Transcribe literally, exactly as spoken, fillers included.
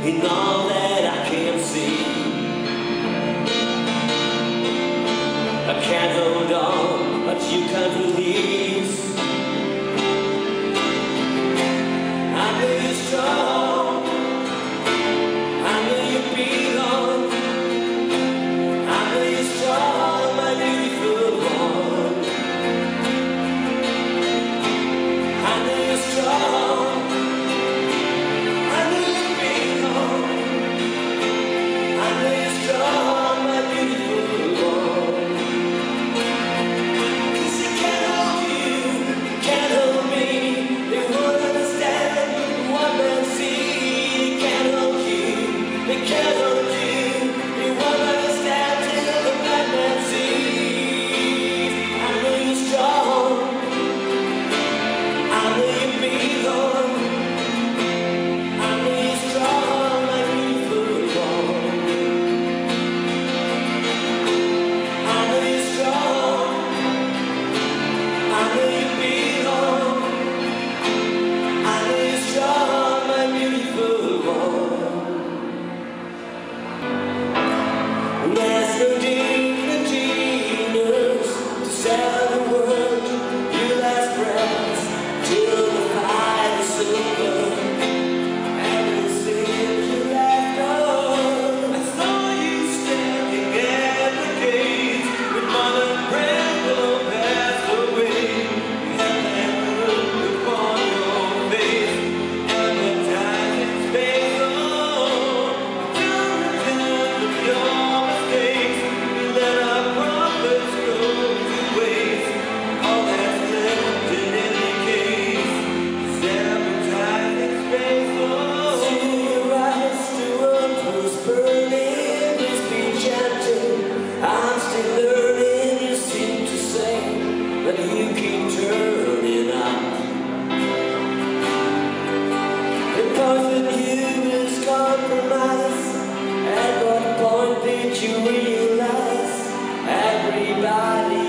in all that I can see. I can't hold on, but you can't release. I know you're strong, I know you belong. I know you're strong, my beautiful one. I know you're strong, I know you belong. I know you're strong, my beautiful one. 'Cause they can't hold you, they can't hold me. They won't understand what they see. They can't hold you, they can't hold you. They won't understand till the blind man sees. I know you're strong, I know you belong. I know you're strong, my beautiful one. I know you're strong, I know you belong. I know you're strong, my beautiful one. There's no dignity in us to sell the world your last breath till the fight is over. And the sins you left on. I saw you standing at the gate with mother and Brenda passed away. You had that look upon your face, and the time and space on. Down the path of your mistakes, you let our prophets go to waste. All that's left in any case is advertising space on. See your eyes to what was burning, please be gentle. I'm still learning, you seem to say, but you keep turning up. The part of you is compromise. At what point did you realize everybody